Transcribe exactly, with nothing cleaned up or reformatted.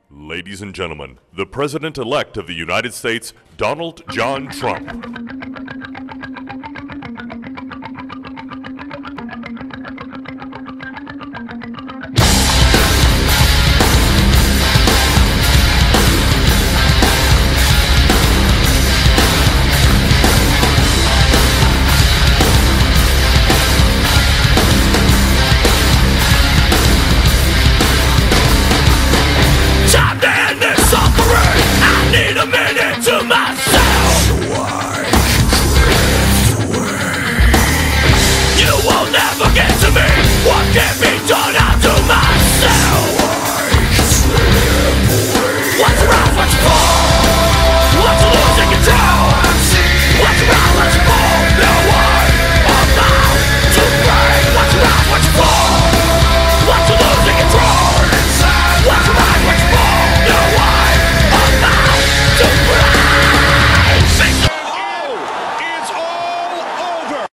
Ladies and gentlemen, the President-elect of the United States, Donald John Trump.